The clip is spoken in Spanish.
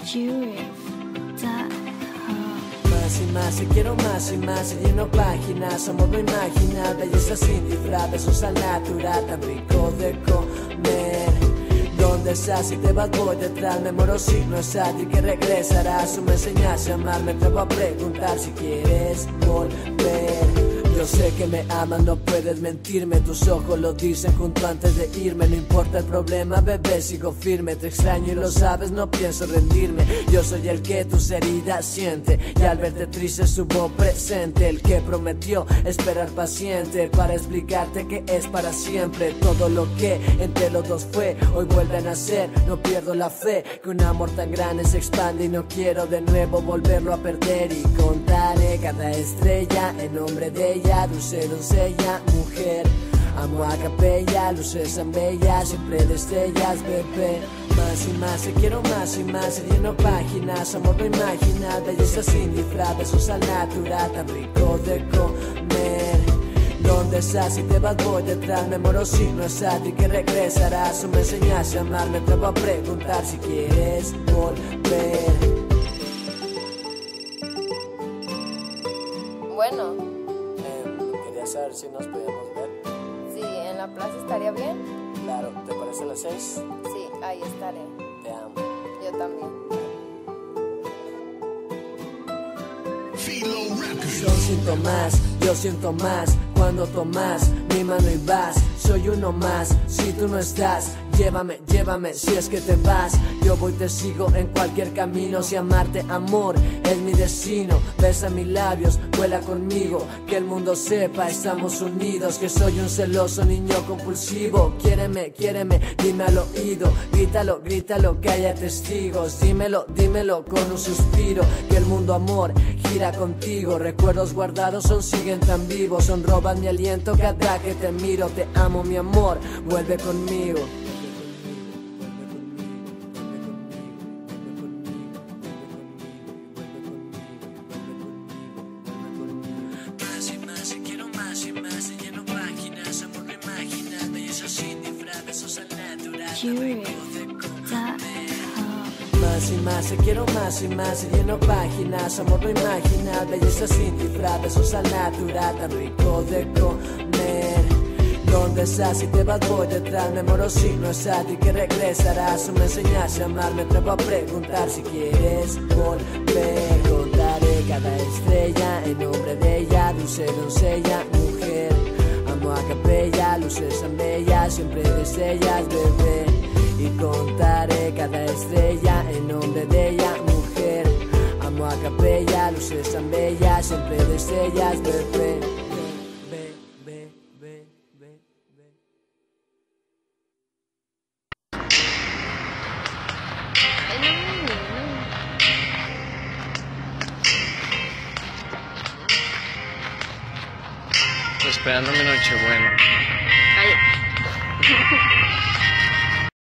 Más y más, y quiero más y más, y lleno páginas, amor no imaginar, belleza sin disfraz, besos al natural, tan rico de comer. ¿Dónde estás? Si te vas voy detrás, me muero si no estás, y que regresarás, tú me enseñaste a amar, me atrevo a preguntar si quieres volver. Yo sé que me amas, no puedes mentirme, tus ojos lo dicen junto antes de irme. No importa el problema, bebé, sigo firme. Te extraño y lo sabes, no pienso rendirme. Yo soy el que tus heridas siente, y al verte triste estuvo presente. El que prometió esperar paciente para explicarte que es para siempre. Todo lo que entre los dos fue, hoy vuelve a nacer. No pierdo la fe, que un amor tan grande se expande, y no quiero de nuevo volverlo a perder. Y contaré cada estrella en nombre de ella, dulce doncella, mujer. Amo a capella, luces tan bellas, siempre destellas, bebé. Más y más, te quiero más y más, y lleno páginas, amor no imaginar, belleza sin disfraz, besos al natural, tan rico de comer. ¿Dónde estás? Si te vas voy detrás, me muero si no estás, y que regresarás, tú me enseñaste a amar, me atrevo a preguntar si quieres volver. Bueno. Quería saber si nos podíamos ver. Sí, en la plaza estaría bien. Claro, ¿te parece a las 6? Sí, ahí estaré. Te amo. Yo también. Yo siento más cuando tomas mi mano y vas. Soy uno más, si tú no estás, llévame, llévame, si es que te vas. Yo voy, te sigo en cualquier camino. Si amarte, amor, es mi destino. Besa mis labios, vuela conmigo, que el mundo sepa, estamos unidos. Que soy un celoso niño compulsivo. Quiéreme, quiéreme, dime al oído. Grítalo, grítalo, que haya testigos. Dímelo, dímelo con un suspiro, que el mundo, amor, gira contigo. Recuerdos guardados son, siguen tan vivos. Son, roban mi aliento cada que te miro. Te amo, mi amor, vuelve conmigo. Más y más, y quiero más y más, y lleno páginas, amor no imaginar, belleza sin disfraz, besos al natural, tan rico de comer. Más y más, te quiero más y más, y lleno páginas, amor no imaginar, belleza sin disfraz, besos al natural, tan rico de comer. ¿Dónde estás? Si te vas voy detrás, me muero si no estás, y que regresarás, tú me enseñaste a amar, me atrevo a preguntar si quieres volver. Contaré cada estrella en nombre de ella, dulce doncella, mujer. Amo a capella, luces tan bellas, siempre destellas, bebé. Y contaré cada estrella en nombre de ella, mujer. Amo a capella, luces tan bellas, siempre destellas, bebé. Esperando mi Nochebuena. Cállate.